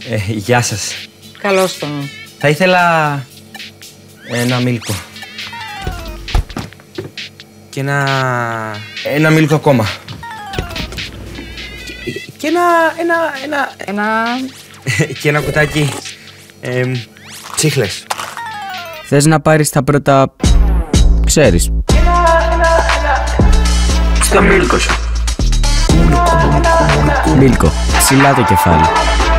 Γεια σας. Καλώς τον. Θα ήθελα ένα μίλκο. Και ένα μίλκο ακόμα. Και και ένα κουτάκι τσίχλες. Θες να πάρεις τα πρώτα... ξέρεις. Στο μίλκο σου. Μίλκο, ψηλά το κεφάλι.